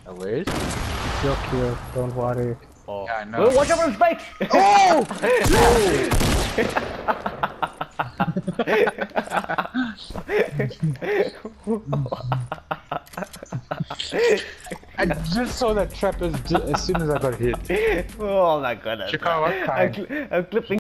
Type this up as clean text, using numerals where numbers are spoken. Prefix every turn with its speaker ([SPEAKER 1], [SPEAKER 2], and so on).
[SPEAKER 1] I wish.
[SPEAKER 2] It's your kill, don't worry.
[SPEAKER 1] Oh. Yeah, I know.
[SPEAKER 3] Watch out for the spikes!
[SPEAKER 1] Oh! I just saw that trap as soon as I got hit.
[SPEAKER 3] Oh my goodness.
[SPEAKER 1] Chicago, what time?
[SPEAKER 3] I'm clipping